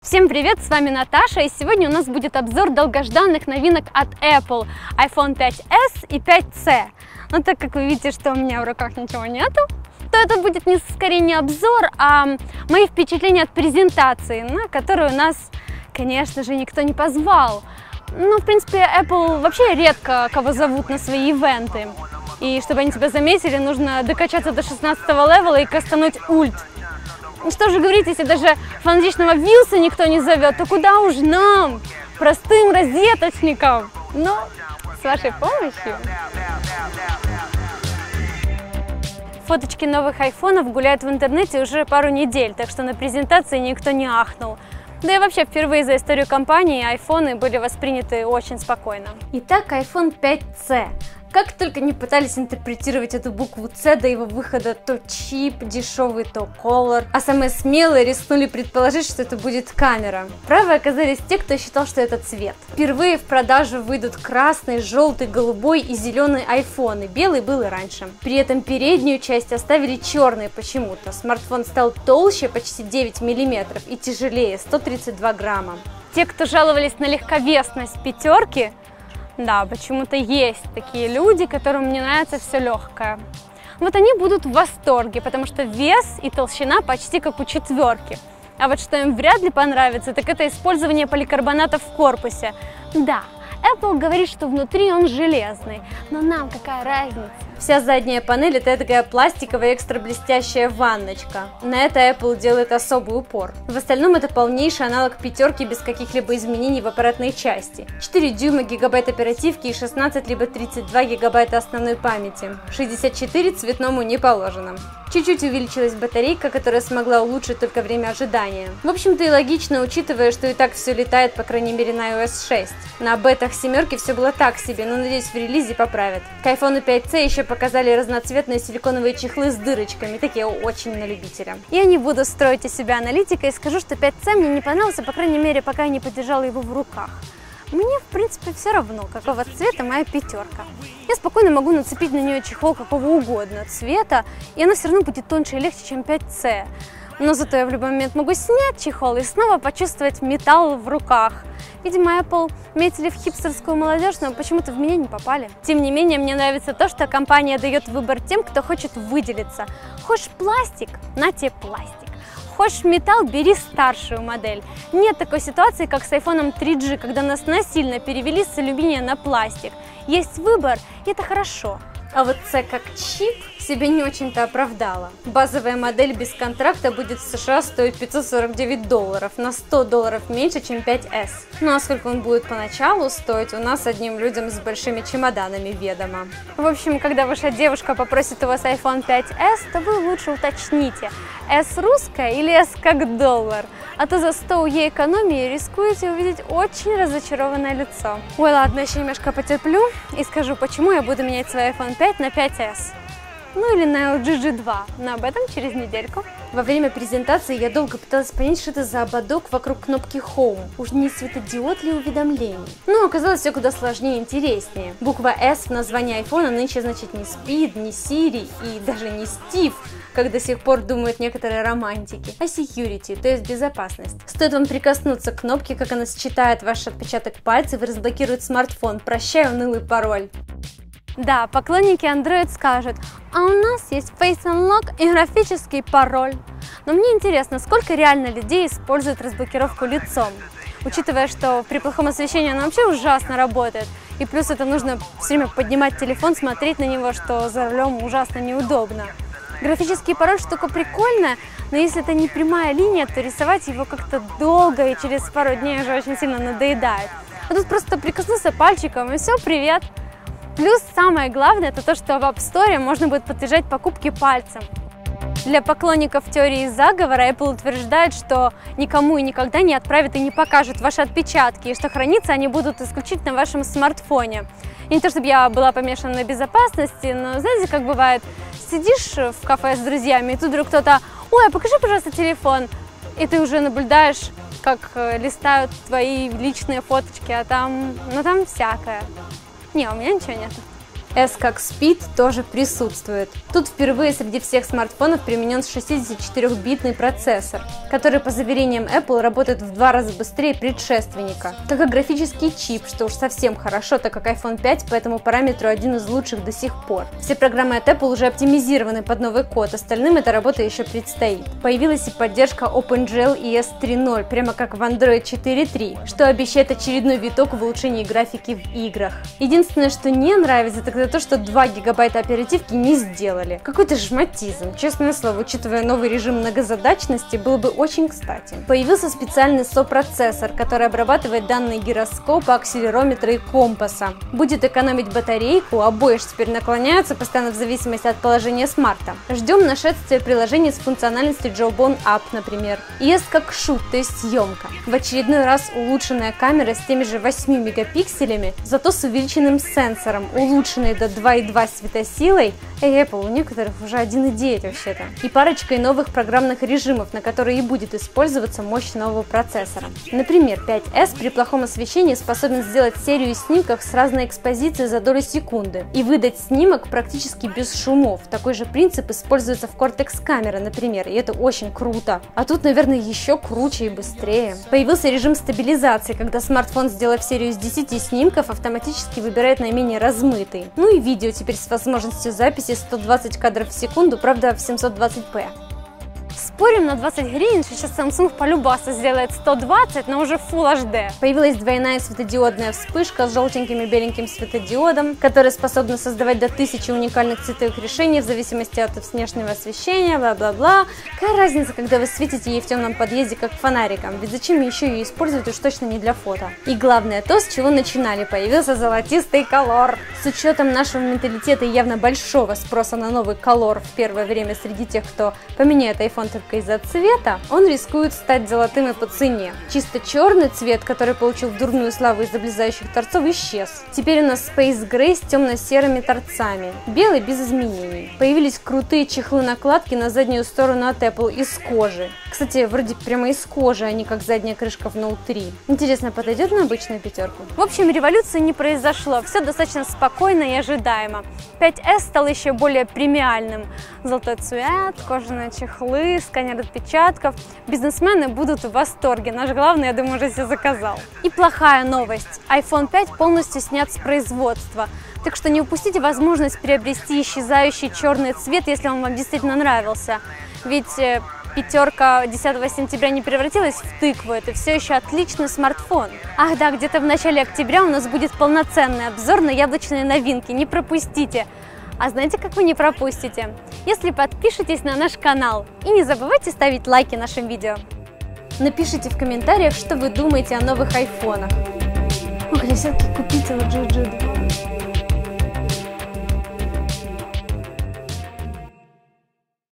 Всем привет, с вами Наташа, и сегодня у нас будет обзор долгожданных новинок от Apple iPhone 5s и 5c. Но так как вы видите, что у меня в руках ничего нету, то это будет скорее не обзор, а мои впечатления от презентации, на которую нас, конечно же, никто не позвал. Ну, в принципе, Apple вообще редко кого зовут на свои ивенты. И чтобы они тебя заметили, нужно докачаться до 16-го левела и кастануть ульт. Что же говорить, если даже фанатичного Вилса никто не зовет, то куда уж нам, простым розеточникам, но с вашей помощью. Фоточки новых айфонов гуляют в интернете уже пару недель, так что на презентации никто не ахнул. Да и вообще впервые за историю компании айфоны были восприняты очень спокойно. Итак, iPhone 5c. Как только не пытались интерпретировать эту букву C до его выхода, то чип, дешевый, то color, а самые смелые рискнули предположить, что это будет камера. Правы оказались те, кто считал, что это цвет. Впервые в продажу выйдут красный, желтый, голубой и зеленый айфоны, белый был и раньше. При этом переднюю часть оставили черной почему-то. Смартфон стал толще, почти 9 мм, и тяжелее, 132 грамма. Те, кто жаловались на легковесность пятерки, да, почему-то есть такие люди, которым не нравится все легкое. Вот они будут в восторге, потому что вес и толщина почти как у четверки. А вот что им вряд ли понравится, так это использование поликарбоната в корпусе. Да, Apple говорит, что внутри он железный, но нам какая разница? Вся задняя панель — это такая пластиковая экстра блестящая ванночка. На это Apple делает особый упор. В остальном это полнейший аналог пятерки без каких-либо изменений в аппаратной части. 4 дюйма гигабайт оперативки и 16 либо 32 гигабайта основной памяти. 64 цветному не положено. Чуть-чуть увеличилась батарейка, которая смогла улучшить только время ожидания. В общем-то и логично, учитывая, что и так все летает, по крайней мере, на iOS 6. На бетах семерки все было так себе, но надеюсь, в релизе поправят. К iPhone 5c еще показали разноцветные силиконовые чехлы с дырочками, такие очень на любителя. Я не буду строить из себя аналитика и скажу, что 5c мне не понравился, по крайней мере, пока я не подержала его в руках. Мне, в принципе, все равно, какого цвета моя пятерка. Я спокойно могу нацепить на нее чехол какого угодно цвета, и она все равно будет тоньше и легче, чем 5c. Но зато я в любой момент могу снять чехол и снова почувствовать металл в руках. Видимо, Apple метили в хипстерскую молодежь, но почему-то в меня не попали. Тем не менее, мне нравится то, что компания дает выбор тем, кто хочет выделиться. Хочешь пластик? На тебе пластик. Хочешь металл, бери старшую модель. Нет такой ситуации, как с iPhone 3G, когда нас насильно перевели с алюминия на пластик. Есть выбор, и это хорошо. А вот C как чип себе не очень-то оправдала. Базовая модель без контракта будет в США стоить $549, на $100 меньше, чем 5s. Ну а сколько он будет поначалу стоить, у нас одним людям с большими чемоданами ведомо. В общем, когда ваша девушка попросит у вас iPhone 5s, то вы лучше уточните, S русская или S как доллар, а то за 100 ей экономии рискуете увидеть очень разочарованное лицо. Ой, ладно, еще немножко потерплю и скажу, почему я буду менять свой iPhone 5 на 5s. Ну или на LG G2, но об этом через недельку. Во время презентации я долго пыталась понять, что это за ободок вокруг кнопки Home. Уж не светодиод ли уведомлений? Но оказалось все куда сложнее и интереснее. Буква S в названии iPhone нынче значит не Speed, не Siri и даже не Steve, как до сих пор думают некоторые романтики, а security, то есть безопасность. Стоит вам прикоснуться к кнопке, как она считает ваш отпечаток пальцев и разблокирует смартфон. Прощай, унылый пароль. Да, поклонники Android скажут, а у нас есть Face Unlock и графический пароль. Но мне интересно, сколько реально людей используют разблокировку лицом, учитывая, что при плохом освещении она вообще ужасно работает. И плюс это нужно все время поднимать телефон, смотреть на него, что за рулем ужасно неудобно. Графический пароль штука прикольная, но если это не прямая линия, то рисовать его как-то долго и через пару дней уже очень сильно надоедает. А тут просто прикоснулся пальчиком и все, привет! Плюс самое главное, это то, что в App Store можно будет подтверждать покупки пальцем. Для поклонников теории заговора Apple утверждает, что никому и никогда не отправит и не покажет ваши отпечатки, и что храниться они будут исключительно в вашем смартфоне. И не то, чтобы я была помешана на безопасности, но знаете, как бывает, сидишь в кафе с друзьями, и тут вдруг кто-то, ой, покажи, пожалуйста, телефон, и ты уже наблюдаешь, как листают твои личные фоточки, а там, ну там всякое. Не, у меня ничего нет. S как Speed тоже присутствует. Тут впервые среди всех смартфонов применен 64-битный процессор, который, по заверениям Apple, работает в 2 раза быстрее предшественника. Как и графический чип, что уж совсем хорошо, так как iPhone 5 по этому параметру один из лучших до сих пор. Все программы от Apple уже оптимизированы под новый код, остальным эта работа еще предстоит. Появилась и поддержка OpenGL ES 3.0, прямо как в Android 4.3, что обещает очередной виток в улучшении графики в играх. Единственное, что не нравится, так то, что 2 гигабайта оперативки не сделали. Какой-то жмотизм, честное слово, учитывая новый режим многозадачности, было бы очень кстати. Появился специальный сопроцессор, который обрабатывает данные гироскопа, акселерометра и компаса. Будет экономить батарейку, обои теперь наклоняются постоянно в зависимости от положения смарта. Ждем нашествия приложений с функциональностью Jawbone App, например. ES как шут, то есть съемка. В очередной раз улучшенная камера с теми же 8 мегапикселями, зато с увеличенным сенсором, улучшенной до 2,2 светосилой, Apple, у некоторых уже 1,9 вообще-то, и парочкой новых программных режимов, на которые и будет использоваться мощь нового процессора. Например, 5S при плохом освещении способен сделать серию снимков с разной экспозицией за долю секунды и выдать снимок практически без шумов. Такой же принцип используется в Cortex камере, например, и это очень круто. А тут, наверное, еще круче и быстрее. Появился режим стабилизации, когда смартфон, сделав серию из 10 снимков, автоматически выбирает наименее размытый. Ну и видео теперь с возможностью записи 120 кадров в секунду, правда в 720p. Спорим на 20 гривен, что сейчас Samsung полюбаса сделает 120, но уже Full HD. Появилась двойная светодиодная вспышка с желтеньким и беленьким светодиодом, которая способна создавать до 1000 уникальных цветовых решений в зависимости от внешнего освещения, бла-бла-бла. Какая разница, когда вы светите ей в темном подъезде как фонариком, ведь зачем еще ее использовать, уж точно не для фото. И главное то, с чего начинали, появился золотистый Color. С учетом нашего менталитета и явно большого спроса на новый Color в первое время среди тех, кто поменяет iPhone только из-за цвета, он рискует стать золотым и по цене. Чисто черный цвет, который получил дурную славу из-за облезающих торцов, исчез. Теперь у нас Space Gray с темно-серыми торцами, белый без изменений. Появились крутые чехлы-накладки на заднюю сторону от Apple из кожи. Кстати, вроде прямо из кожи, а не как задняя крышка в Note 3. Интересно, подойдет на обычную пятерку? В общем, революции не произошло, все достаточно спокойно и ожидаемо. 5S стал еще более премиальным. Золотой цвет, кожаные чехлы, сканер отпечатков. Бизнесмены будут в восторге. Наш главный, я думаю, уже все заказал. И плохая новость. iPhone 5 полностью снят с производства. Так что не упустите возможность приобрести исчезающий черный цвет, если он вам действительно нравился. Ведь пятерка 10 сентября не превратилась в тыкву, это все еще отличный смартфон. Ах да, где-то в начале октября у нас будет полноценный обзор на яблочные новинки, не пропустите. А знаете, как вы не пропустите? Если подпишетесь на наш канал и не забывайте ставить лайки нашим видео. Напишите в комментариях, что вы думаете о новых айфонах. Ох, я все-таки купить его Джоджо.